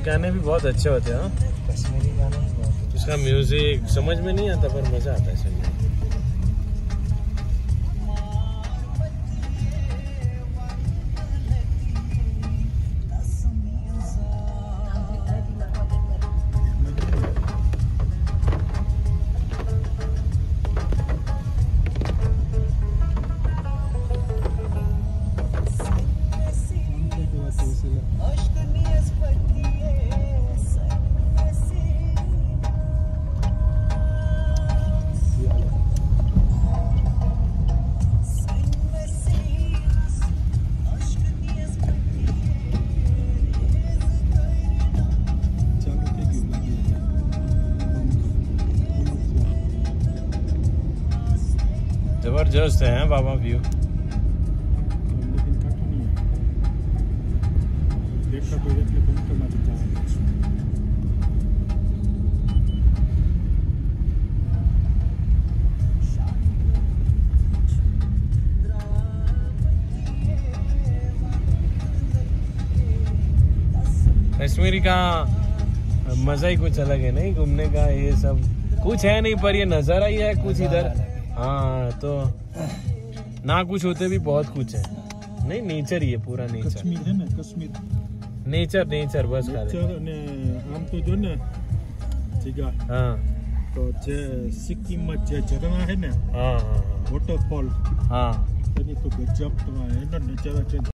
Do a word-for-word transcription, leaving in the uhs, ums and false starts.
गाने भी बहुत अच्छे होते हैं। कश्मीरी गाने बहुत, उसका म्यूजिक समझ में नहीं आता पर मजा आता है सुनने। जबरदस्त है बाबा व्यू। कश्मीर का मजा ही कुछ अलग है नहीं, घूमने का ये सब कुछ है नहीं पर ये नजारा ही है कुछ इधर। हाँ तो ना कुछ होते भी बहुत कुछ है नहीं, नेचर ही है पूरा नेचर। कश्मीर है ना, कश्मीर नेचर नेचर बस नेचर ने आम तो जो ना जगह। हाँ तो जे सिक्किम में जे झरना है ना, हाँ हाँ वॉटरफॉल, हाँ तो गजब तो है ना नेचर।